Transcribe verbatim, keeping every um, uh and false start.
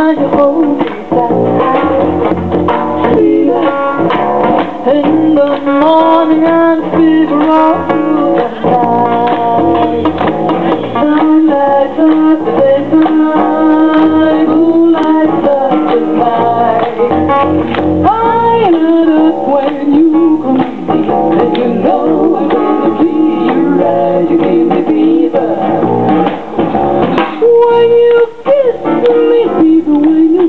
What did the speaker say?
while you hold me tight. Fever in the morning and fever all through the night. Sunlight up the daytime, moonlight up the night. I end up when you come to me, and you know I'm gonna be your right. You give me fever when you kiss me, fever when you